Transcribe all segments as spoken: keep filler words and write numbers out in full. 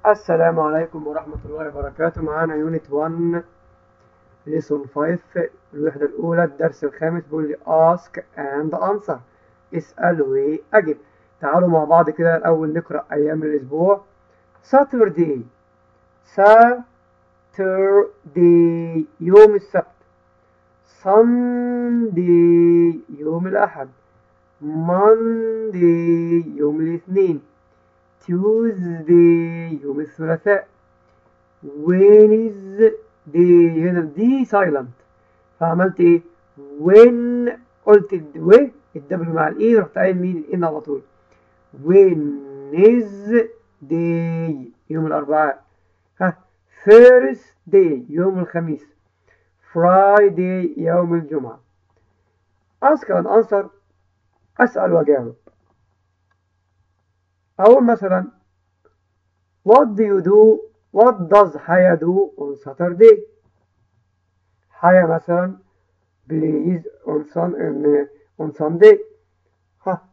السلام عليكم ورحمة الله وبركاته. معانا يونت واحد ليسون خمسة الوحدة الأولى الدرس الخامس. بيقول لي ask and answer، اسأل وأجب. تعالوا مع بعض كده الأول نقرأ أيام الأسبوع. Saturday Saturday يوم السبت. Sunday يوم الأحد. Monday يوم الاثنين. Tuesday يوم الثلاثاء. Wednesday هنا دي سايلنت، فعملت ايه؟ when قلت و الدبليو مع الاي، رحت قايل مين الان على طول. Wednesday يوم الاربعاء. ها Thursday يوم الخميس. Friday يوم الجمعة. ask and answer، اسأل واجاوب. اقول مثلا what do you do what does Haya do on Saturday. Haya مثلا plays on sun on Sunday. ها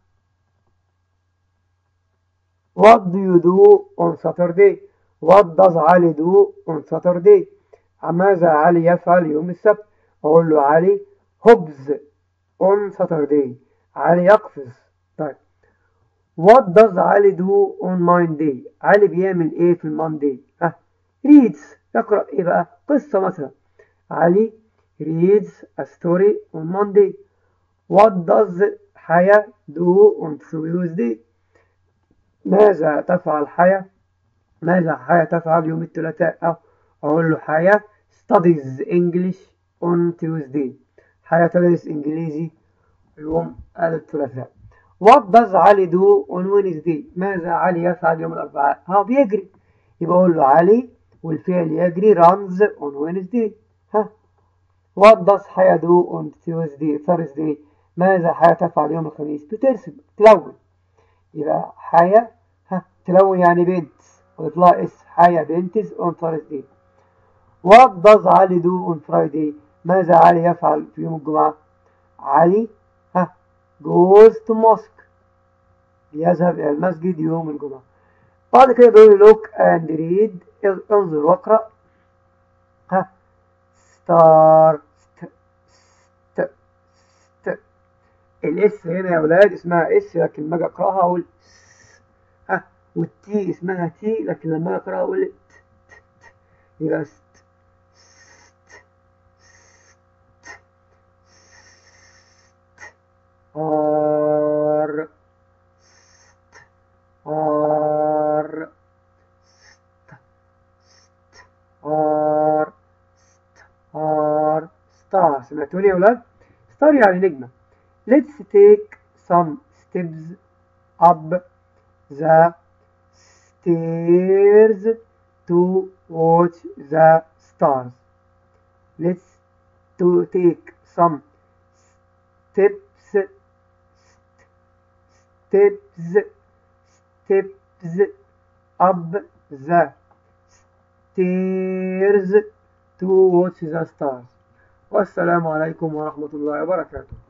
what do you do on Saturday. what does علي do on Saturday. ماذا علي يفعل يوم السبت. اقول له علي hobs on Saturday، علي يقفز. طيب what does علي do on Monday. علي بيعمل ايه في الماندي. ها reads يقرأ ايه بقى، قصة مثلا. علي reads a story on Monday. what does حياة do on Tuesday. ماذا تفعل حياة ماذا حياة تفعل يوم الثلاثاء. أو أقول له حياة studies English on Tuesday، حياة تدرس إنجليزي يوم الثلاثاء. what does علي do on Wednesday. ماذا علي يفعل يوم الأربعاء. ها بيجري، يبقى أقول له علي والفعل يجري runs on Wednesday. ها what does حياة do on Tuesday Thursday. ماذا حياة تفعل يوم الخميس. بترسم تلون، يبقى حياة ها تلون يعني بنت ويطلع اس حياة بنتز on Thursday. what does علي do on Friday. ماذا علي يفعل في يوم الجمعة. علي ها goes to mosque، يذهب إلى المسجد يوم الجمعة. بعد كده بيقول look and read، انظر واقرأ. ها start st st الاس هنا يا ولاد اسمها اس، لكن لما اجي اقراها اقول س. ها والتي اسمها تي، لكن لما اجي اقراها اقول ت ت ت. يبقى ست ست ست ار ست ار ست ست ار ست ار ستار. سمعتوني يا ولاد؟ ستار يعني نجمة. Let's take some steps up the stairs to watch the stars. Let's to take some steps steps steps up the stairs to watch the stars. والسلام عليكم ورحمة الله وبركاته.